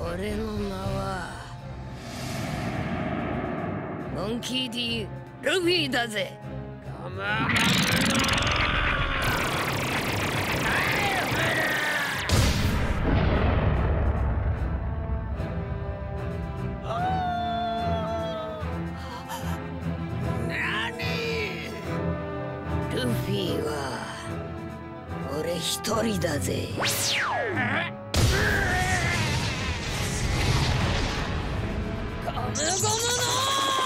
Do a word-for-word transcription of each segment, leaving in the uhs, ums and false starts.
俺の名はモンキー D ルフィだぜ。ガママルフィは俺一人だぜ。ゴムゴムの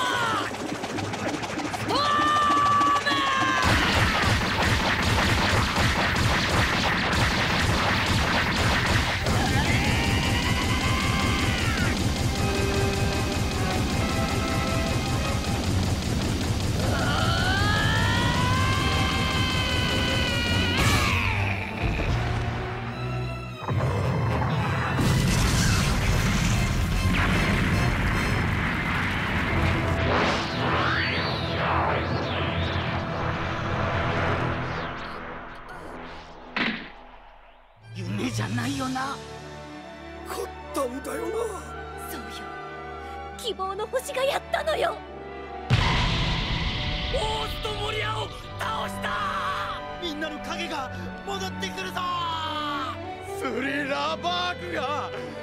夢じゃないよな。 勝ったんだよな。 そうよ、希望の星がやったのよ。 オーストモリアを倒した。みんなの影が戻ってくるぞ。スリラーバーグが